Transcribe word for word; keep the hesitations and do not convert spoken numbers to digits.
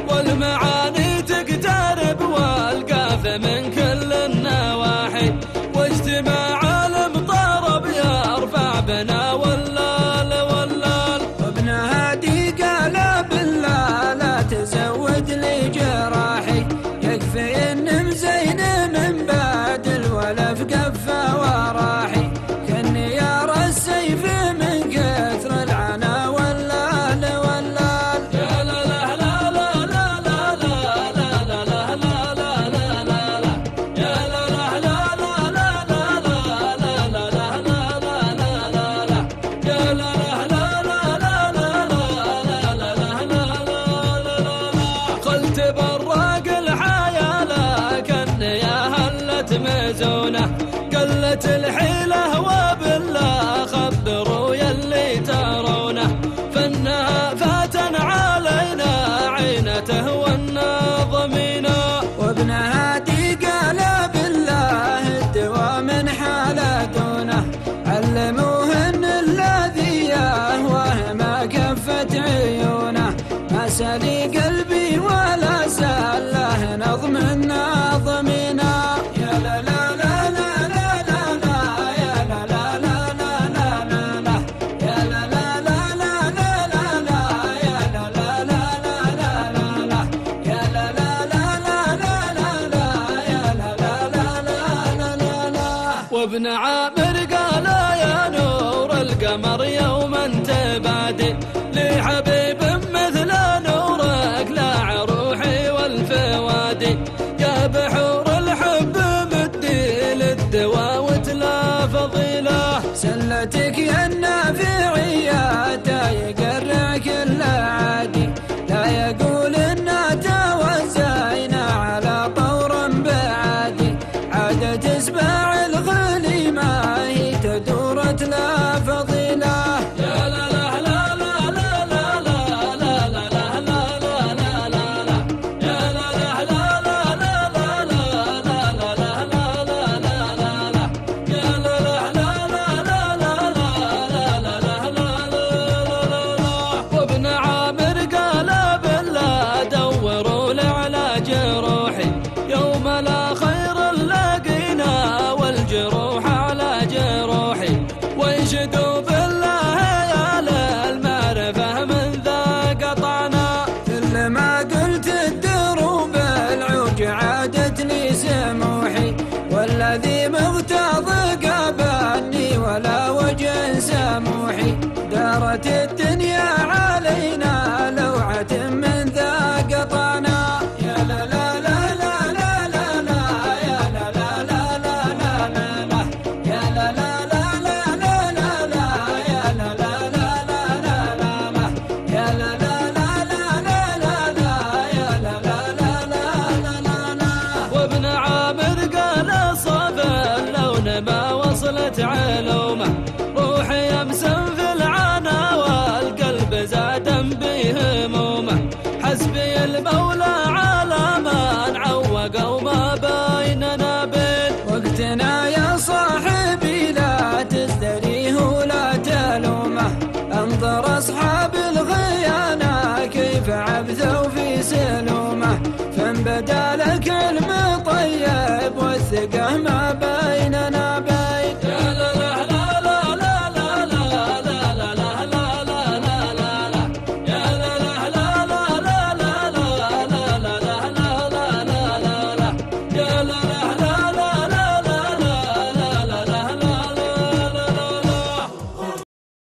والمعاني تقترب والقاف من كل النواحي، واجتماع المطرب يرفع بنا واللال واللال. وابن هادي قال بالله لا تزود لي جراحي، يكفي ان مزين من بعد الولف قفا وراحي، كني يرى السيف من كثر العنا واللال واللال. يا لا لا لا لا لا لا لا لا لا لا لا لا لا لا، يا لا لا لا لا لا لا لا لا لا لا لا لا لا لا، يا لا لا لا لا لا لا لا لا لا لا لا لا. قلت براق الحياة لكن يا هلت مزونة، قلت الحيلة وبالله خبروا يلي ترونه، فانها فاتن علينا عينته والناظمينا. وابن هادي قال بالله الدوا من حال دونه، علموه ان الذي يهواه ما كفت عيونه، ما سلي قلبي ولا سله نظم الناظمينا. يا لا لا لا لا لا لا يا لا لا لا لا لا لا، يا لا لا لا لا لا لا يا لا لا لا لا لا لا، يا لا لا لا لا لا لا يا لا لا لا لا لا لا. وابن عامر قال يا نور القمر يوما تبادي، لحبيب مثل نورك لاع روحي والفوادي، يا بحور الحب مدي للدوا وتلا فضيله. سلتك يا النافعية يقرع كل عادي، لا يقول إنا توزينا على طور بعادي، عادة تسبع الغلي ما هي تدور تلا فضيلة. يا لا لا لا لا لا لا لا لا لا لا لا لا لا لا، يا لا لا لا لا لا لا لا لا لا لا لا لا لا لا، يا لا لا لا لا لا لا لا لا لا لا لا لا. وابن عامر قال بالله دوروا لعلاج روحي، يوم لا خير لقينا والجروح على جروحي، وانشدوا بالله يا للمعرفة من ذا قطعنا. كل ما قلت الدروب العوج عادتني سموحي، والذي مغتاظ قابلني ولا وجه سموحي، دارت الدنيا علينا لوعة من ذا قطعنا. يا لا لا لا لا لا لا لا يا لا لا لا لا لا لا لا، يا لا لا لا لا لا لا لا يا لا لا لا لا لا لا لا، يا لا لا لا لا لا لا يا لا لا لا لا لا لا. وابن عامر قال صاب اللون ما وصلت علومه، روحي يمسم في العنا والقلب زادا بهمومه، حسبي المولى على من عوق وما بيننا بين. وقتنا يا صاحبي لا تزدريه ولا تلومه، انظر اصحاب الغيانة كيف عبثوا في سلومه، فان بدا لك المطيب والثقة ما